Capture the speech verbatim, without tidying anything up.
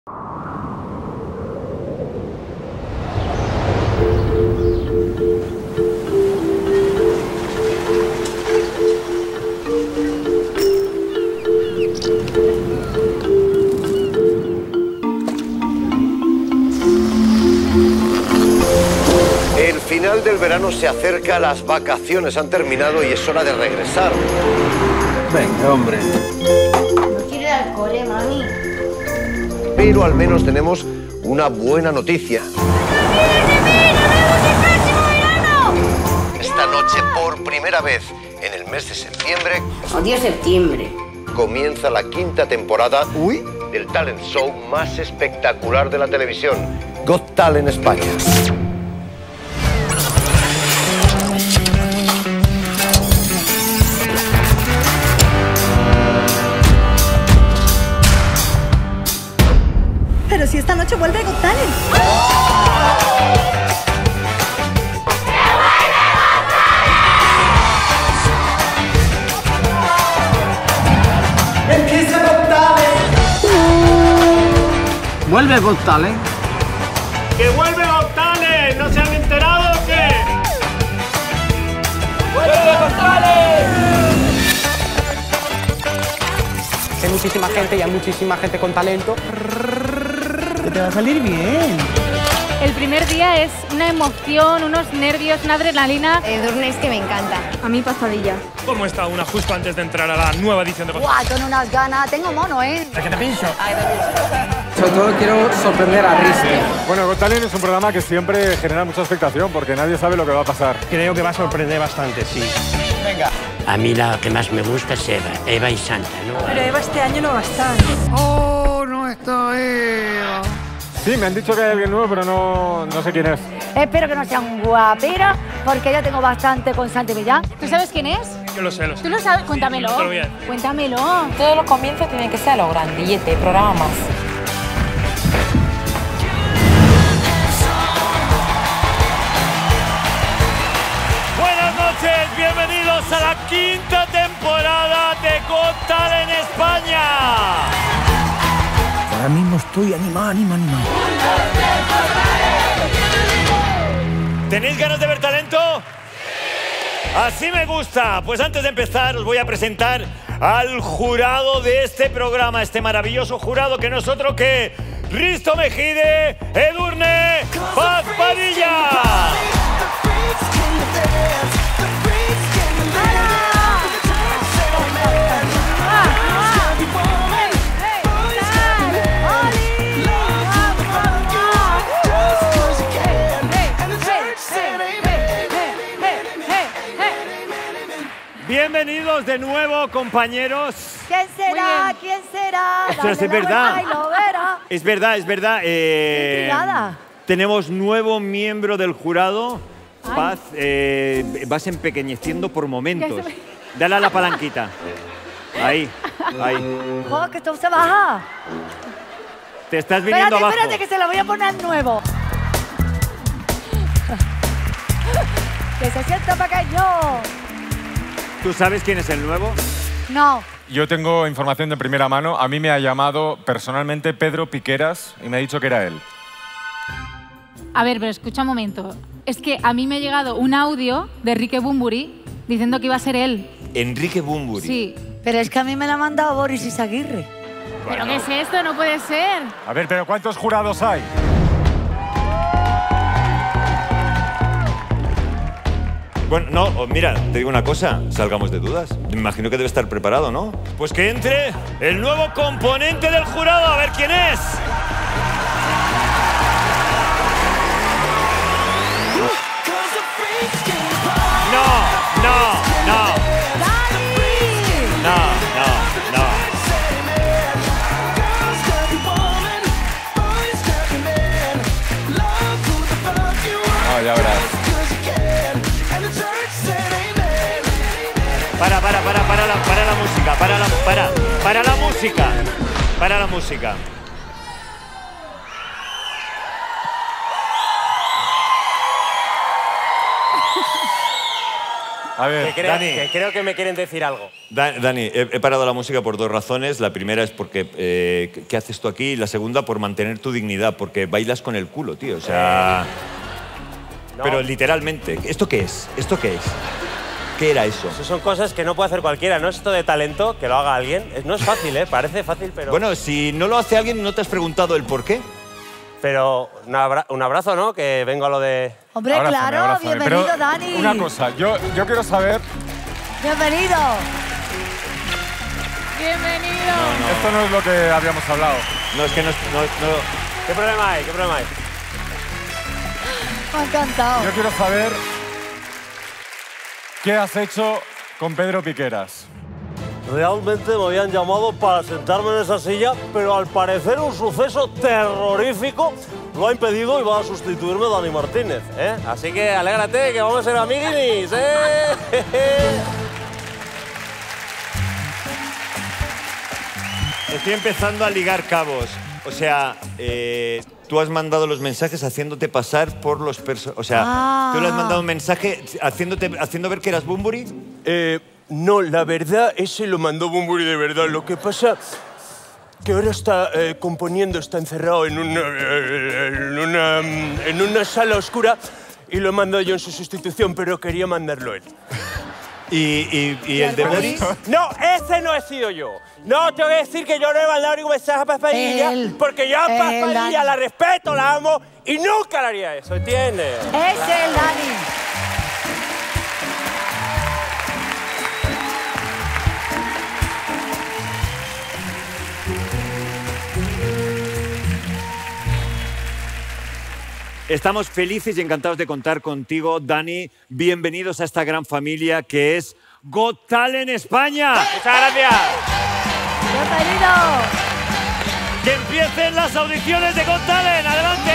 El final del verano se acerca, las vacaciones han terminado y es hora de regresar. Venga, hombre. No quiero ir al cole, mami. Pero al menos tenemos una buena noticia. Esta noche, por primera vez en el mes de septiembre, Odio septiembre. comienza la quinta temporada Uy. del talent show más espectacular de la televisión, Got Talent España. Pero si esta noche vuelve Got Talent. ¡Empieza Got Talent! ¿Vuelve Got Talent? ¡Que vuelve Got Talent! ¿No se han enterado o qué? ¡Vuelve Got Talent! Hay muchísima gente y hay muchísima gente con talento. Que te va a salir bien. El primer día es una emoción, unos nervios, una adrenalina. Edurne es que me encanta. A mí pasadilla. ¿Cómo está una justo antes de entrar a la nueva edición de Got Talent? Guau, con unas ganas. Tengo mono, ¿eh? ¿De qué te pincho? Sobre todo quiero sorprender a Risto. Bueno, Got Talent es un programa que siempre genera mucha expectación porque nadie sabe lo que va a pasar. Creo que va a sorprender bastante, sí. Venga. A mí la que más me gusta es Eva, Eva y Santa, ¿no? Pero Eva este año no va a estar. Oh, no está Eva. Sí, me han dicho que hay alguien nuevo, pero no, no sé quién es. Espero que no sea un guapero, porque yo tengo bastante con Santi Millán. ¿Tú sabes quién es? Yo lo sé, lo sé. ¿Tú lo sabes? Cuéntamelo. Te lo voy a decir. Cuéntamelo. Todos los comienzos tienen que ser a lo grandillete, programa más. Buenas noches, bienvenidos a la quinta temporada de Got Talent España. Ahora mismo estoy animado, animado, animado. ¿Tenéis ganas de ver talento? Así me gusta. Pues antes de empezar os voy a presentar al jurado de este programa, este maravilloso jurado que no es otro que Risto Mejide, Edurne Paz Padilla. Bienvenidos de nuevo, compañeros. ¿Quién será? ¿Quién será? Esto es Dale la verdad. vuelta y lo verá. Es verdad, es verdad. eh, Intrigada. tenemos nuevo miembro del jurado. Paz, eh, vas empequeñeciendo por momentos. Ya se me- Dale a la palanquita. Ahí, ahí. ¡Oh, que esto se baja! Te estás viniendo Espérate, abajo. espérate, que se lo voy a poner nuevo. Que se sienta pequeño. ¿Tú sabes quién es el nuevo? No. Yo tengo información de primera mano. A mí me ha llamado personalmente Pedro Piqueras y me ha dicho que era él. A ver, pero escucha un momento. Es que a mí me ha llegado un audio de Enrique Bunbury diciendo que iba a ser él. Enrique Bunbury. Sí. Pero es que a mí me la ha mandado Boris Izaguirre. ¿Pero qué es esto? No puede ser. A ver, pero ¿cuántos jurados hay? Bueno, no, oh, mira, te digo una cosa, salgamos de dudas. Me imagino que debe estar preparado, ¿no? Pues que entre el nuevo componente del jurado, a ver quién es. No, no, no. No, no, no. No, ya verás. Para, para, para, para la, para la música, para la, para, para la música, para la música. A ver, que creo, Dani. que creo que me quieren decir algo. Da- Dani, he, he parado la música por dos razones. La primera es porque, eh, ¿qué haces tú aquí? Y la segunda, por mantener tu dignidad, porque bailas con el culo, tío. O sea... No. Pero literalmente, ¿esto qué es? ¿Esto qué es? ¿Qué era eso? Eso son cosas que no puede hacer cualquiera. No es esto de talento, que lo haga alguien. No es fácil, ¿eh? Parece fácil, pero... Bueno, si no lo hace alguien, ¿no te has preguntado el por qué? Pero un, abra un abrazo, ¿no? Que vengo a lo de... Hombre, Abrázame, claro, abrázame. bienvenido, Pero Dani. Una cosa, yo, yo quiero saber... Bienvenido. Bienvenido. Esto no es lo que habíamos hablado. No, es que no... es- no, no- ¿Qué problema hay? ¿Qué problema hay? Me ha encantado. Yo quiero saber qué has hecho con Pedro Piqueras. Realmente me habían llamado para sentarme en esa silla, pero al parecer un suceso terrorífico lo ha impedido y va a sustituirme Dani Martínez, ¿eh? Así que alégrate, que vamos a ser amiguinis, ¿eh? Estoy empezando a ligar cabos. O sea, eh, tú has mandado los mensajes haciéndote pasar por los personajes. O sea, Ah. tú le has mandado un mensaje haciéndote, haciendo ver que eras Bunbury. Eh, no, la verdad, ese lo mandó Bunbury de verdad. Lo que pasa que ahora está eh, componiendo, está encerrado en una, eh, en, una, mm, en una sala oscura y lo he mandado yo en su sustitución, pero quería mandarlo él. Y, y, y el de Boris. No, ese no he sido yo. No, tengo que decir que yo no he mandado ningún mensaje a Paspadilla Él. porque yo a Él, Paspadilla Dani. la respeto, la amo y nunca le haría eso, ¿entiendes? Es el Dani. Estamos felices y encantados de contar contigo, Dani. Bienvenidos a esta gran familia que es Got Talent España. Muchas gracias. Bienvenido. ¡Que empiecen las audiciones de Got Talent! ¡Adelante!